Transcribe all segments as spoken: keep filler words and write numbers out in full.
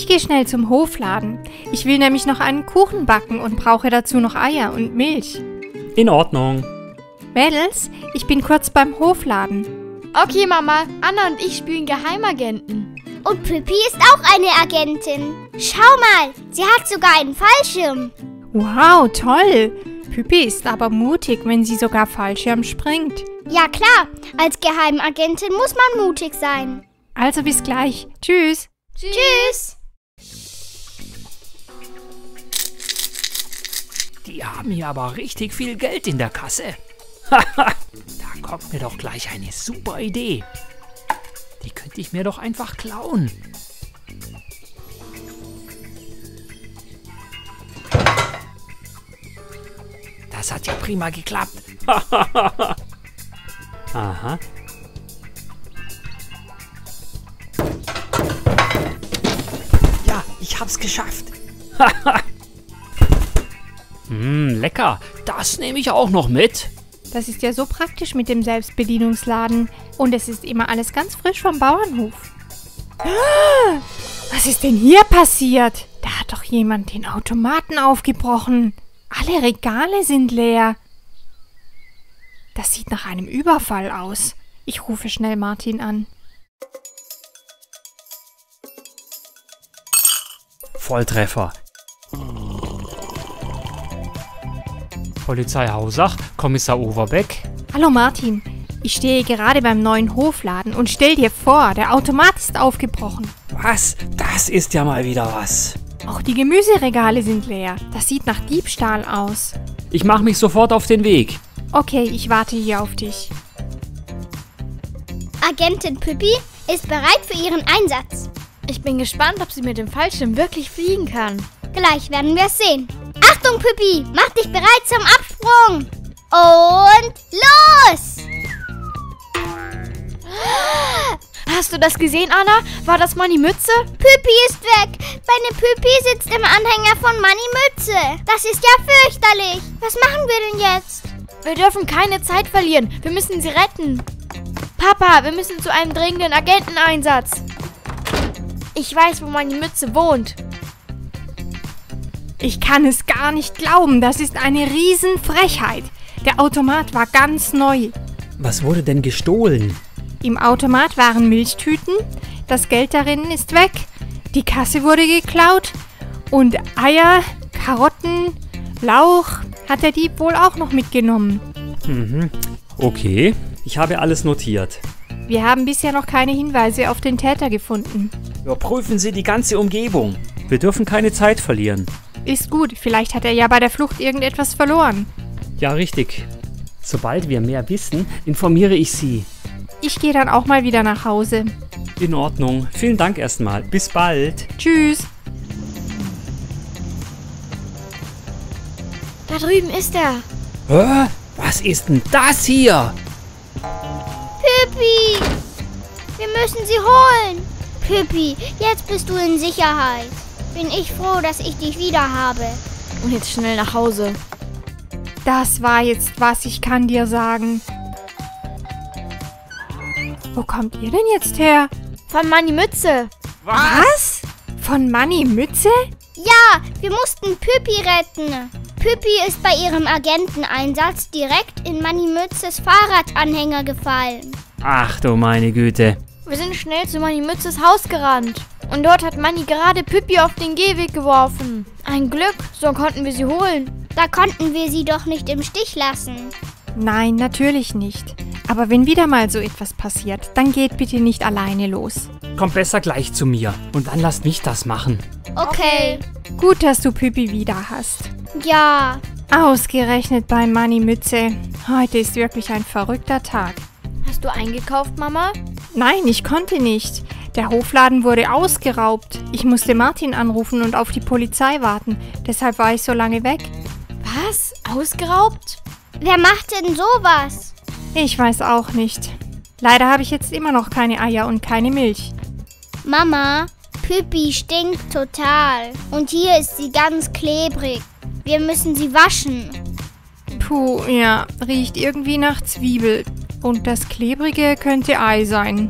gehe schnell zum Hofladen. Ich will nämlich noch einen Kuchen backen und brauche dazu noch Eier und Milch. In Ordnung. Mädels, ich bin kurz beim Hofladen. Okay, Mama. Anna und ich spielen Geheimagenten. Und Püppi ist auch eine Agentin. Schau mal, sie hat sogar einen Fallschirm. Wow, toll. Püppi ist aber mutig, wenn sie sogar Fallschirm springt. Ja klar, als Geheimagentin muss man mutig sein. Also bis gleich. Tschüss. Tschüss. Die haben hier aber richtig viel Geld in der Kasse. Haha, da kommt mir doch gleich eine super Idee. Die könnte ich mir doch einfach klauen. Das hat ja prima geklappt. Aha. Ja, ich hab's geschafft. Hm, lecker. Das nehme ich auch noch mit. Das ist ja so praktisch mit dem Selbstbedienungsladen. Und es ist immer alles ganz frisch vom Bauernhof. Was ist denn hier passiert? Da hat doch jemand den Automaten aufgebrochen. Alle Regale sind leer. Das sieht nach einem Überfall aus. Ich rufe schnell Martin an. Volltreffer. Polizei Hausach, Kommissar Overbeck. Hallo Martin, ich stehe gerade beim neuen Hofladen und stell dir vor, der Automat ist aufgebrochen. Was? Das ist ja mal wieder was. Auch die Gemüseregale sind leer. Das sieht nach Diebstahl aus. Ich mache mich sofort auf den Weg. Okay, ich warte hier auf dich. Agentin Püppi ist bereit für ihren Einsatz. Ich bin gespannt, ob sie mit dem Fallschirm wirklich fliegen kann. Gleich werden wir es sehen. Achtung, Püppi, mach dich bereit zum Absprung. Und los! Hast du das gesehen, Anna? War das Manni Mütze? Püppi ist weg. Meine Püppi sitzt im Anhänger von Manni Mütze. Das ist ja fürchterlich. Was machen wir denn jetzt? Wir dürfen keine Zeit verlieren. Wir müssen sie retten. Papa, wir müssen zu einem dringenden Agenteneinsatz. Ich weiß, wo Manni Mütze wohnt. Ich kann es gar nicht glauben. Das ist eine Riesenfrechheit. Der Automat war ganz neu. Was wurde denn gestohlen? Im Automat waren Milchtüten. Das Geld darin ist weg. Die Kasse wurde geklaut. Und Eier, Karotten, Lauch hat der Dieb wohl auch noch mitgenommen. Mhm. Okay, ich habe alles notiert. Wir haben bisher noch keine Hinweise auf den Täter gefunden. Überprüfen Sie die ganze Umgebung. Wir dürfen keine Zeit verlieren. Ist gut, vielleicht hat er ja bei der Flucht irgendetwas verloren. Ja, richtig. Sobald wir mehr wissen, informiere ich Sie. Ich gehe dann auch mal wieder nach Hause. In Ordnung. Vielen Dank erstmal. Bis bald. Tschüss. Da drüben ist er. Hä? Was ist denn das hier? Püppi, wir müssen sie holen. Püppi, jetzt bist du in Sicherheit. Bin ich froh, dass ich dich wieder habe. Und jetzt schnell nach Hause. Das war jetzt was, ich kann dir sagen. Wo kommt ihr denn jetzt her? Von Manni Mütze. Was? Von Manni Mütze? Ja, wir mussten Püppi retten. Püppi ist bei ihrem Agenteneinsatz direkt in Manni Mützes Fahrradanhänger gefallen. Ach du meine Güte. Wir sind schnell zu Manni Mützes Haus gerannt. Und dort hat Manni gerade Püppi auf den Gehweg geworfen. Ein Glück, so konnten wir sie holen. Da konnten wir sie doch nicht im Stich lassen. Nein, natürlich nicht. Aber wenn wieder mal so etwas passiert, dann geht bitte nicht alleine los. Kommt besser gleich zu mir und dann lasst mich das machen. Okay. Gut, dass du Püppi wieder hast. Ja. Ausgerechnet bei Manni Mütze. Heute ist wirklich ein verrückter Tag. Hast du eingekauft, Mama? Nein, ich konnte nicht. Der Hofladen wurde ausgeraubt. Ich musste Martin anrufen und auf die Polizei warten. Deshalb war ich so lange weg. Was? Ausgeraubt? Wer macht denn sowas? Ich weiß auch nicht. Leider habe ich jetzt immer noch keine Eier und keine Milch. Mama, Püppi stinkt total. Und hier ist sie ganz klebrig. Wir müssen sie waschen. Puh, ja, riecht irgendwie nach Zwiebel. Und das Klebrige könnte Ei sein.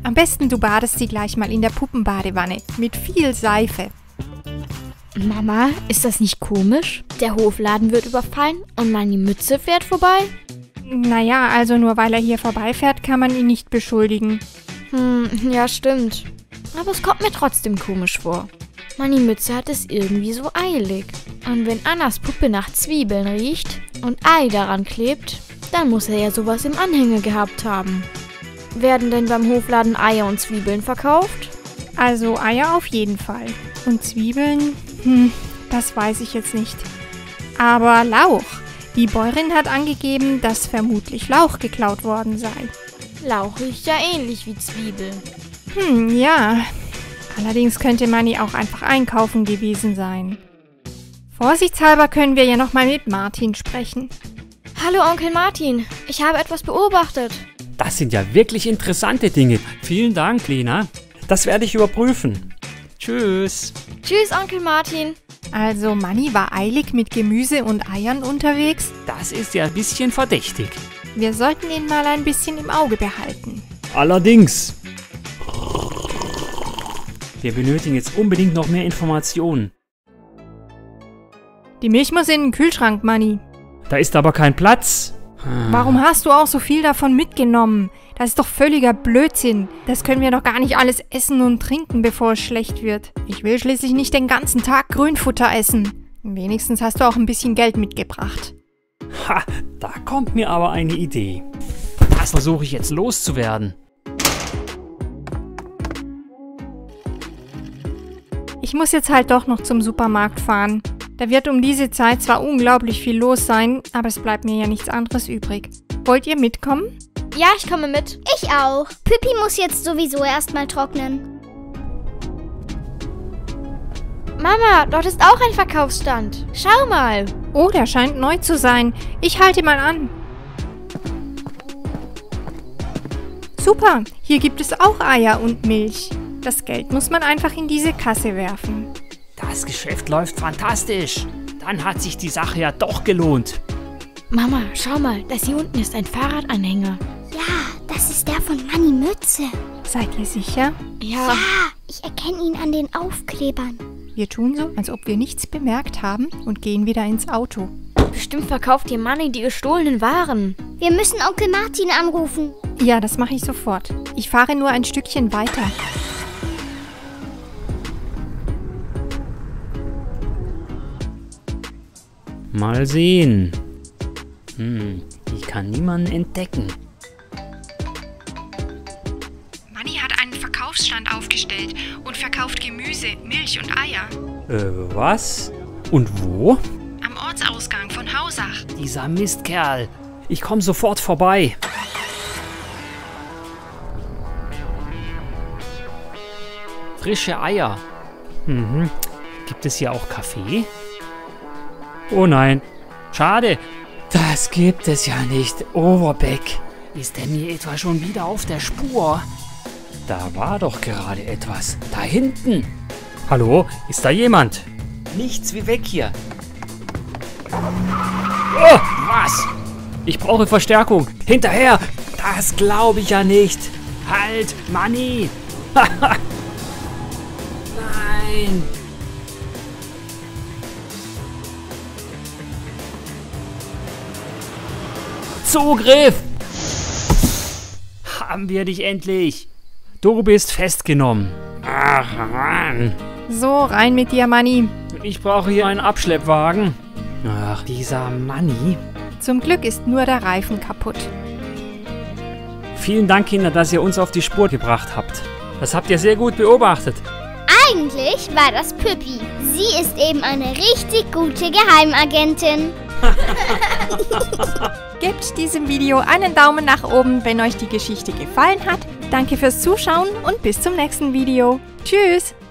Am besten du badest sie gleich mal in der Puppenbadewanne mit viel Seife. Mama, ist das nicht komisch? Der Hofladen wird überfallen und Manni Mütze fährt vorbei? Naja, also nur weil er hier vorbeifährt, kann man ihn nicht beschuldigen. Hm, ja stimmt. Aber es kommt mir trotzdem komisch vor. Manni Mütze hat es irgendwie so eilig. Und wenn Annas Puppe nach Zwiebeln riecht und Ei daran klebt, dann muss er ja sowas im Anhänger gehabt haben. Werden denn beim Hofladen Eier und Zwiebeln verkauft? Also Eier auf jeden Fall. Und Zwiebeln? Hm, das weiß ich jetzt nicht. Aber Lauch. Die Bäuerin hat angegeben, dass vermutlich Lauch geklaut worden sei. Lauch riecht ja ähnlich wie Zwiebel. Hm, ja. Allerdings könnte Manni auch einfach einkaufen gewesen sein. Vorsichtshalber können wir ja nochmal mit Martin sprechen. Hallo Onkel Martin, ich habe etwas beobachtet. Das sind ja wirklich interessante Dinge. Vielen Dank, Lena. Das werde ich überprüfen. Tschüss. Tschüss, Onkel Martin. Also Manni war eilig mit Gemüse und Eiern unterwegs. Das ist ja ein bisschen verdächtig. Wir sollten ihn mal ein bisschen im Auge behalten. Allerdings. Wir benötigen jetzt unbedingt noch mehr Informationen. Die Milch muss in den Kühlschrank, Manni. Da ist aber kein Platz. Warum hast du auch so viel davon mitgenommen? Das ist doch völliger Blödsinn. Das können wir doch gar nicht alles essen und trinken, bevor es schlecht wird. Ich will schließlich nicht den ganzen Tag Grünfutter essen. Wenigstens hast du auch ein bisschen Geld mitgebracht. Ha, da kommt mir aber eine Idee. Das versuche ich jetzt loszuwerden. Ich muss jetzt halt doch noch zum Supermarkt fahren. Da wird um diese Zeit zwar unglaublich viel los sein, aber es bleibt mir ja nichts anderes übrig. Wollt ihr mitkommen? Ja, ich komme mit. Ich auch. Püppi muss jetzt sowieso erstmal trocknen. Mama, dort ist auch ein Verkaufsstand. Schau mal. Oh, der scheint neu zu sein. Ich halte mal an. Super, hier gibt es auch Eier und Milch. Das Geld muss man einfach in diese Kasse werfen. Das Geschäft läuft fantastisch. Dann hat sich die Sache ja doch gelohnt. Mama, schau mal, das hier unten ist ein Fahrradanhänger. Ja, das ist der von Manni Mütze. Seid ihr sicher? Ja. Ja, ich erkenne ihn an den Aufklebern. Wir tun so, als ob wir nichts bemerkt haben und gehen wieder ins Auto. Bestimmt verkauft ihr Manni die gestohlenen Waren. Wir müssen Onkel Martin anrufen. Ja, das mache ich sofort. Ich fahre nur ein Stückchen weiter. Mal sehen. Hm, ich kann niemanden entdecken. Manni hat einen Verkaufsstand aufgestellt und verkauft Gemüse, Milch und Eier. Äh, was? Und wo? Am Ortsausgang von Hausach. Dieser Mistkerl. Ich komme sofort vorbei. Frische Eier. Mhm. Gibt es hier auch Kaffee? Oh nein. Schade. Das gibt es ja nicht. Overbeck. Ist er mir etwa schon wieder auf der Spur? Da war doch gerade etwas. Da hinten. Hallo? Ist da jemand? Nichts wie weg hier. Oh, was? Ich brauche Verstärkung. Hinterher. Das glaube ich ja nicht. Halt, Manni! Nein. Zugriff! Haben wir dich endlich! Du bist festgenommen. Ach Mann. So, rein mit dir, Manni. Ich brauche hier einen Abschleppwagen. Ach, dieser Manni. Zum Glück ist nur der Reifen kaputt. Vielen Dank, Kinder, dass ihr uns auf die Spur gebracht habt. Das habt ihr sehr gut beobachtet. Eigentlich war das Püppi. Sie ist eben eine richtig gute Geheimagentin. Gebt diesem Video einen Daumen nach oben, wenn euch die Geschichte gefallen hat. Danke fürs Zuschauen und bis zum nächsten Video. Tschüss!